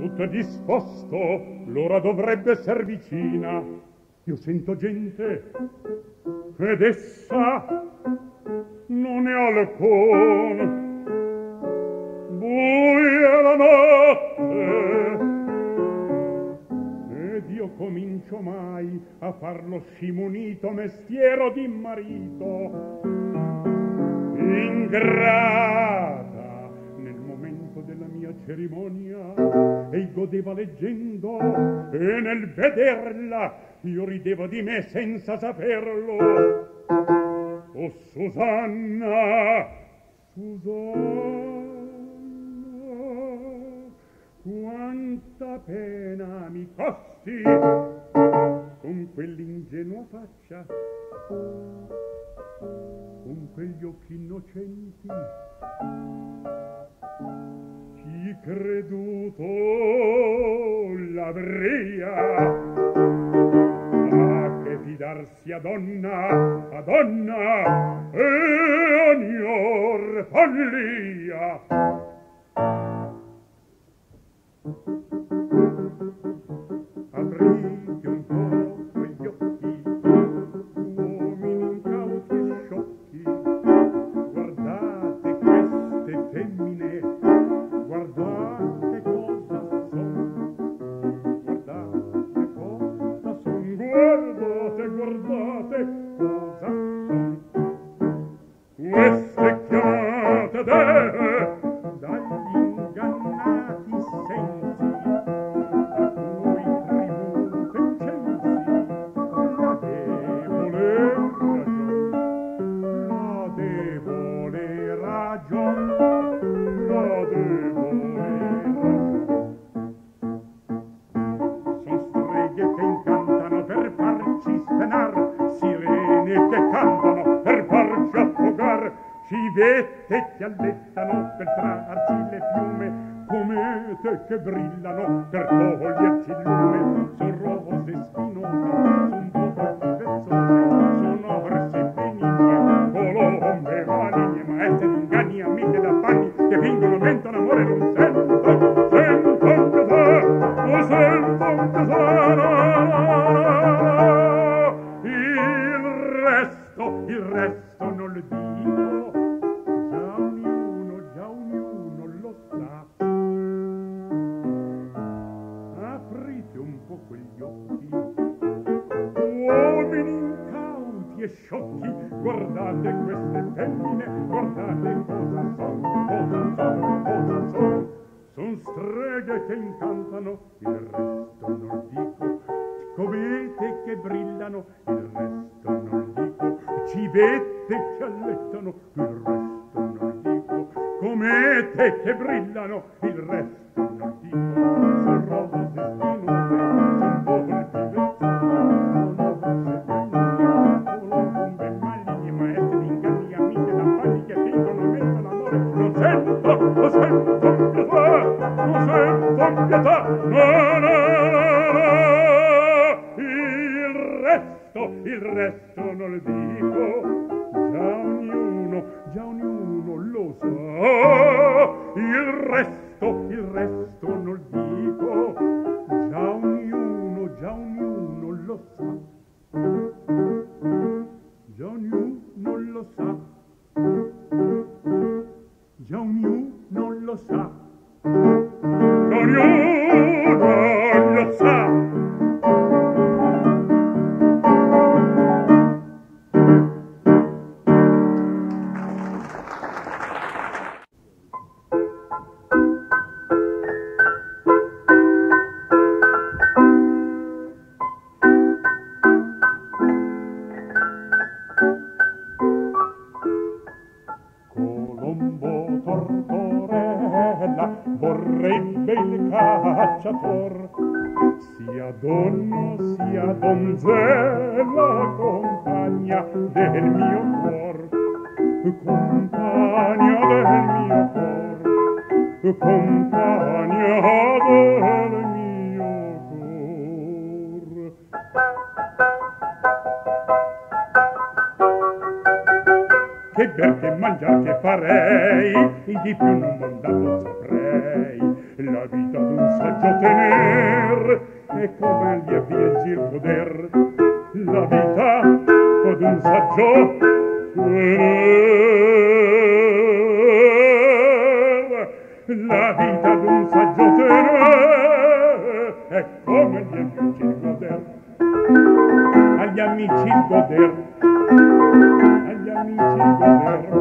tutto è disposto, l'ora dovrebbe esser vicina. Io sento gente ed essa non è alcun. Buia la notte ed io comincio mai a far lo scimunito mestiero di marito. Ingrata nel momento della mia cerimonia ei godeva leggendo e nel vederla io rideva di me senza saperlo. Oh Susanna, Susanna, quanta pena mi costi con quell'ingenua faccia, con quegli occhi innocenti. Chi creduto l'avria a che fidarsi a donna e ogni or follia. Aprite un po' quegli occhi, uomini incauti e sciocchi, guardate queste femmine, guardate cosa son, guardate cosa son, guardate cosa son. Queste chiamate deve dagli ingannati sensi a cui tributo incensi la debole ragion. Son streghe che incantano per farci spenar, sirene che cantano per farci affogar, civette che allettano per trarci le piume, comete che brillano per toglierci il lume. Son rose spinose, son pochi vezzose, son orse benigne, colombe maligne, maestre d'inganni, amiche d'affanni che fingono, mentono, amore non sentono, senton pietà, non senton pietà. Il resto non lo dico, già ognuno lo sa. Aprite un po' quegli occhi, uomini incauti e sciocchi, guardate queste femmine, guardate cosa son, son streghe che incantano, il resto non lo dico, comete che brillano, il resto non lo dico, civette che allettano, il resto non lo dico, comete che brillano, il resto non lo dico. Son rose spinose, son volpi vezzose, son orse benigne, colombe maligne, maestre d'inganni, amiche d'affanni che fingono, mentono, amore non sento pietà, non senton pietà, no. Il resto non lo dico, già ognuno lo sa. Il resto non lo dico, già ognuno lo sa. Già ognuno lo sa, già ognuno lo sa, ognuno lo sa. Vorrebbe il cacciator sia donna sia donzella, compagna del mio cuor, compagna del mio cuor, compagna del mio cuor. Che ber, che mangiar, che farei, di più non mandato saprei. La vita d'un saggio tener e come gli avviaggi goder la vita od un saggio tener, la vita d'un saggio tener e come gli avviaggi goder agli amici goder, agli amici goder.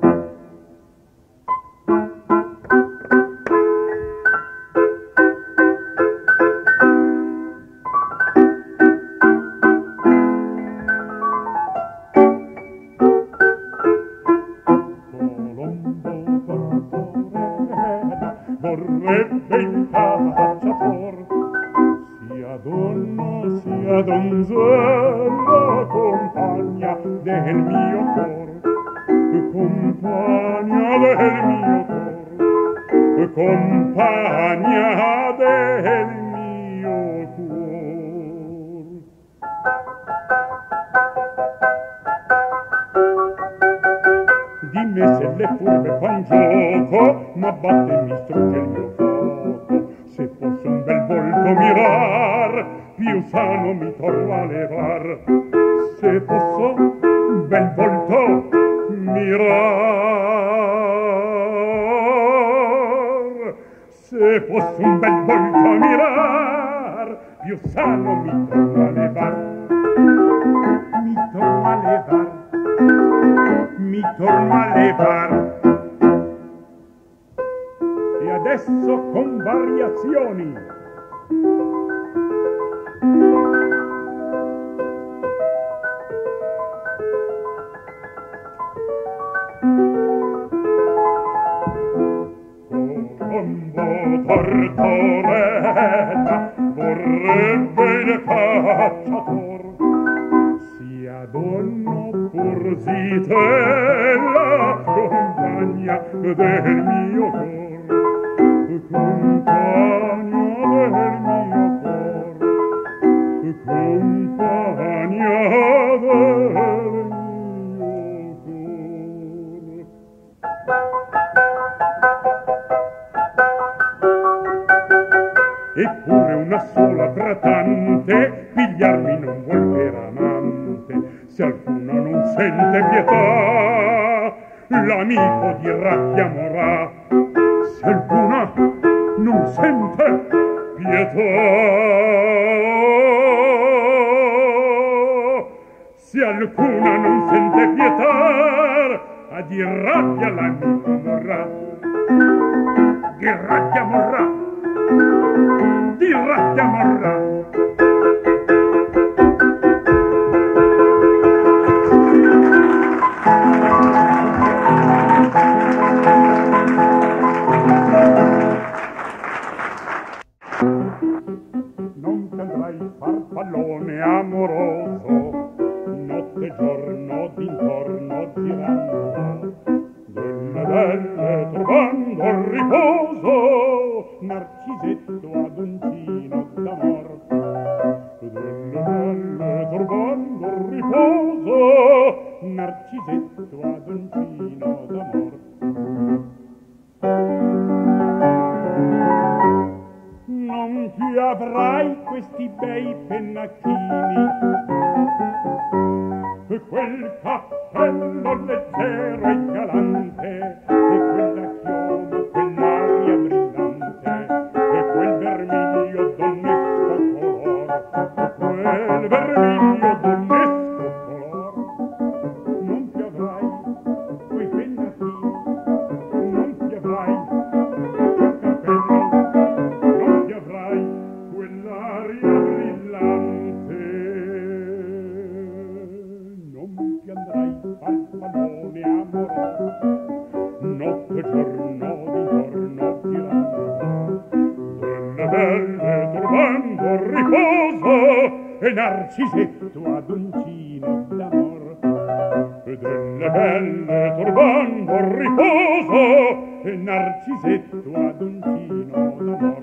Vorrebbe il cacciator sia donna sia donzella compagna del mio cor, compagna del mio cor, compagna del mio cor. Dimmi se le furbe fan gioco, ma batte mi strugge il mio fuoco. Se posso un bel volto mirar, più sano mi torno a levar. Se posso un bel volto mirar, se posso un bel volto mirar, più sano mi torno a levar. Mi torno a levar. Mi torno a levar. E adesso con variazioni. Colombo Tortorella vorrebbe il cacciator sia donna pur zitella compagna del mio cor, compagna del mio cor, compagna del mio cor. Eppure una sola tratante pigliarmi non vuol per amante. Se alcuna non sente pietà, l'amico dirà chi amorà. Se alcuna non sente pietà, se alcuna non sente pietà, dirà chi all'amico morrà. Dirà chi morrà. Dirà chi morrà. Non ti andrai farfallone amoroso, notte e giorno d'intorno girando, delle belle trovando il riposo, Narcisetto ad uncino d'amor. Delle belle trovando il riposo, Narcisetto ad uncino d'amor. Non ti avrai questi bei pennacchini e quel cappello leggero e galante e quella chioma, quell'aria brillante e quel vermiglio d'onesto color, quel vermiglio d'onesto color. Non ti avrai quei pennacchini, non ti avrai quel cappello, non ti avrai quell'aria brillante, non ti andrai farfallone amoroso, notte e giorno d'intorno girando, delle belle turbando il riposo e Narcisetto ad uncino d'amor. E delle belle turbando il riposo e Narcisetto ad uncino d'amor.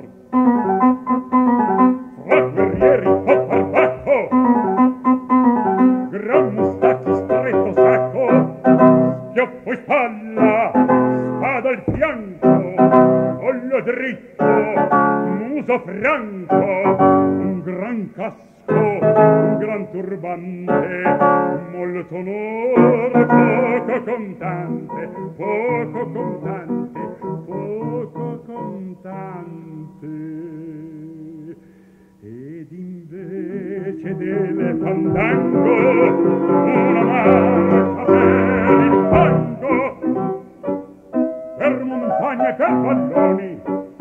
Fra guerrieri o barbacco, gran mustacchi stretto sacco, schioppo in spalla, spada al fianco, col collo dritto, muso franco, un gran casco, un gran turbante, molto onore, poco contante, poco contante, poco contante. Ed invece del fandango una marcia per il fango, per montagne e per valloni,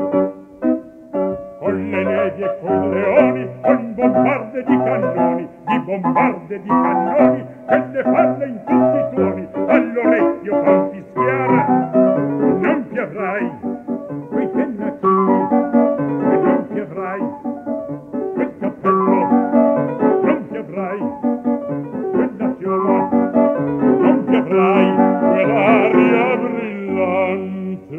con le nevi e coi leoni, con bombarde di cannoni, che le parla in tutti i tuoni, all'orecchio fan fischiare. Non ti avrai quei pennacchini, e non ti avrai quel cappello, non ti avrai quella chioma, non ti avrai quell'aria brillante,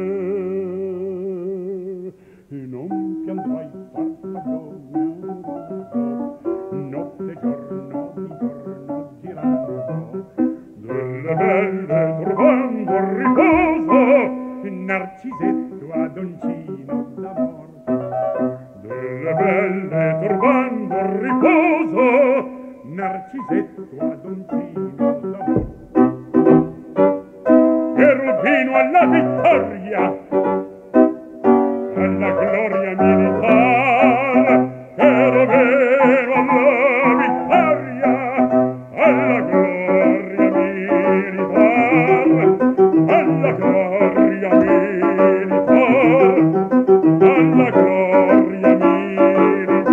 e non ti andrai farfallone notte e giorno di giorno girando, delle belle turbando il riposo, Narcisetto adoncino d'amor, delle belle turbando il riposo, Narcisetto adoncino d'amor. Cherubino alla vittoria, alla gloria militare, cherubino alla vittoria, alla gloria militare, alla gloria militare, alla gloria militare.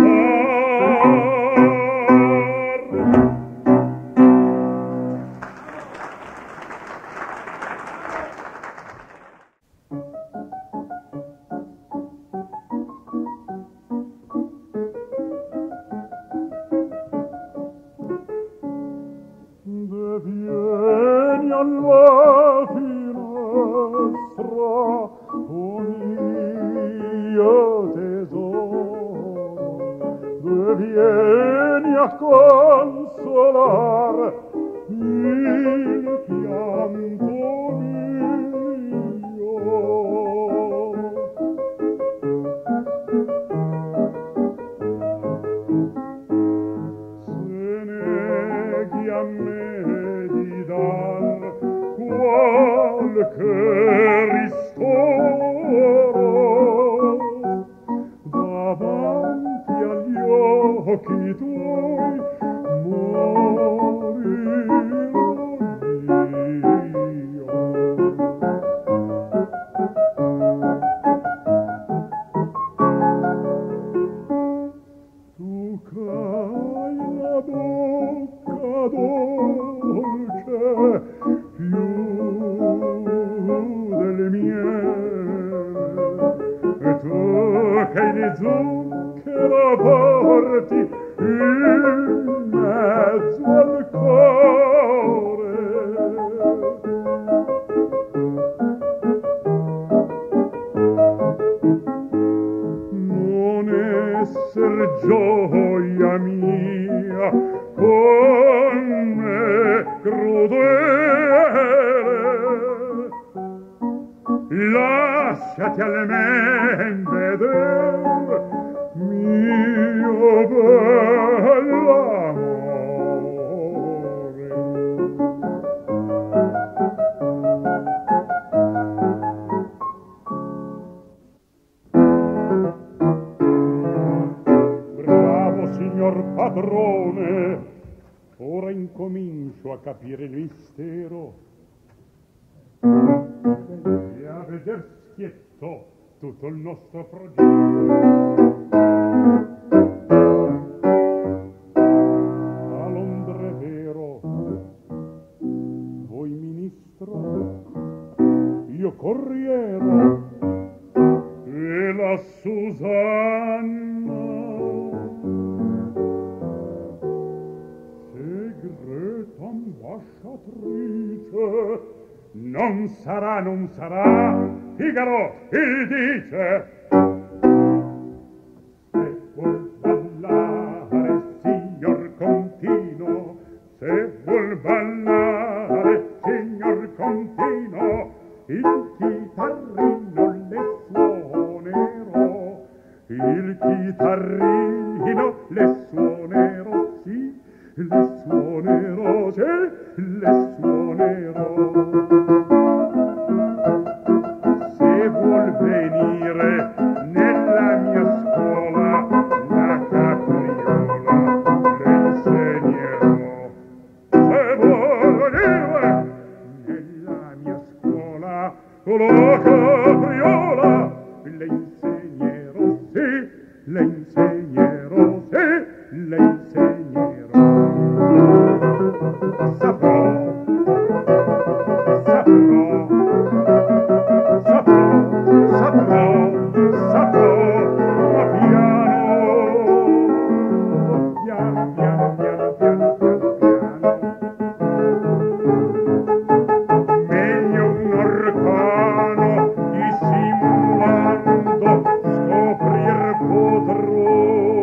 Vieni alla finestra, o mio tesoro, vieni a consolar il pianto mio. Se neghi a me di dar qualche ristoro, davanti agli occhi tuoi morirò io. Tu c'hai la bocca dolce più delle mie, e tu che di zucchero porti in mezzo al cuore. Non esser gioia mia con me crudele, lasciati almen veder mio bell'amore. Signor padrone, ora incomincio a capire il mistero e a veder schietto tutto il nostro progetto. A Londra è vero, voi ministro, io corriero, e la Susanna segreta ambasciatrice. Non sarà, non sarà, Figaro il dice. Se vuol ballare, signor Contino, se vuol ballare, signor Contino, il chitarrino le suona. chitarrino le suonerò, sì, le suonerò, sì, le suonerò. Se vuol venire nella mia scuola la capriola le insegnerò. Se vuol venire nella mia scuola la capriola le insegnerò, sì, le insegnerò, sì, le insegnerò. Saprò, saprò, saprò, ma piano, piano, piano, piano, piano, piano. Meglio un orcano dissimulando scoprir potrò.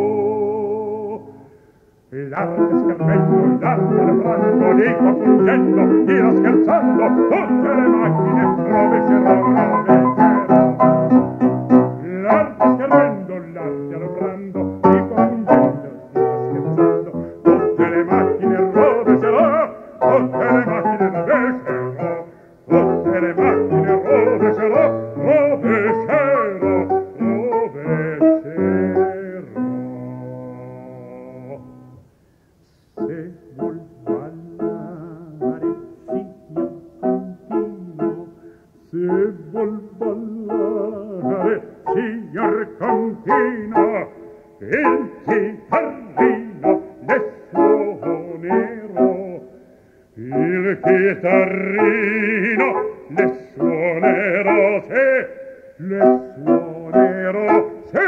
L'arte schermendo, l'arte lavorando, dico fungendo, tiro scherzando, tutte le macchine rovescerò, rovescerò. L'arte schermendo, l'arte lavorando, dico fungendo, tiro scherzando, tutte le macchine rovescerò, tutte le macchine rovescerò, tutte le macchine rovescerò, rovescerò, rovescerò. Se vuol ballare, signor Contino, se vuol ballare, signor Contino, il chitarrino le suonerò, il chitarrino le suonerò, se le suonerò, se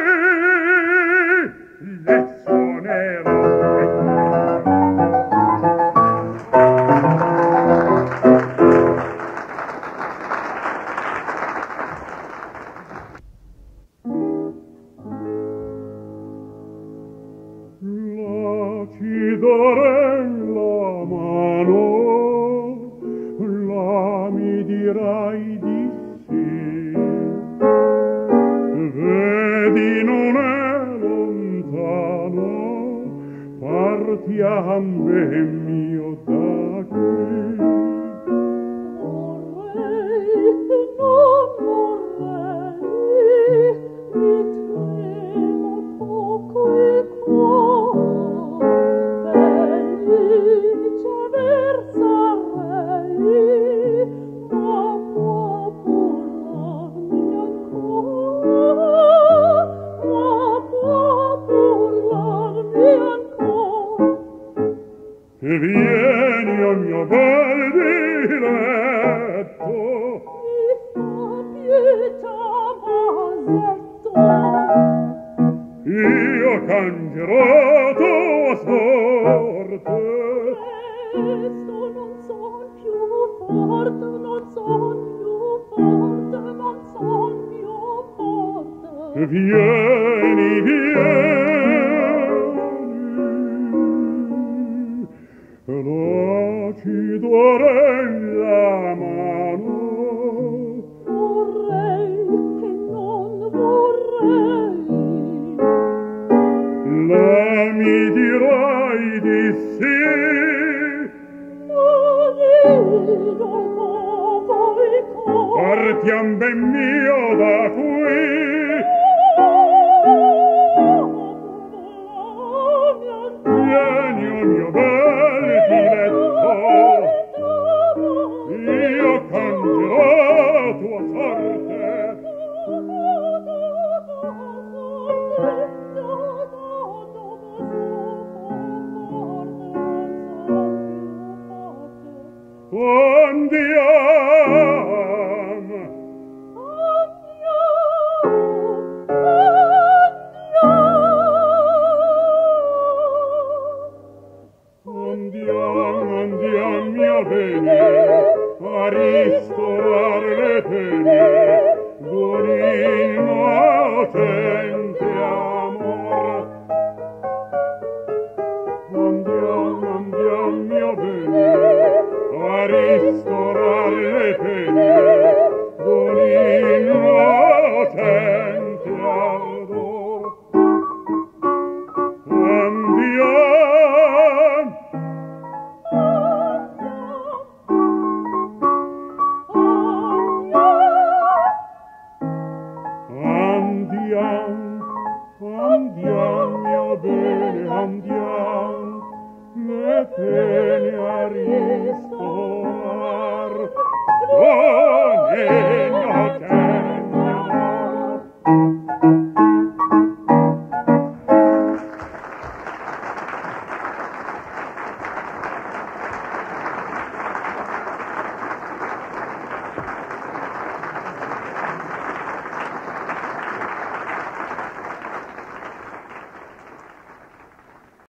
le suonerò. Ci darei la mano, la mi dirai di sì. Vedi, non è lontano, partiam ben mio da qui. Vorrei, non vorrei, mi tremo poco il cuor, felice versarei, ma può burlarmi ancora, ma può burlarmi ancora. Vieni, o mio bel diletto, Mi fa pietà, Masetto. io cangerò tua sorte. Presto, non son più forte, non son più forte, non son più forte. Vieni, vieni, là ci darei la mano. Vorrei e non vorrei, La mi dirai di sì. non io muovo il cor. Partiam ben mio da qui. Vieni, o mio bel diletto, io cangerò tua sorte. Andiam. Andiam, andiam, mio bene, a ristorar le pene, buon innocente amor. Andiam, andiam, mio bene, a ristorar le pene, buon innocente ardor. Oh,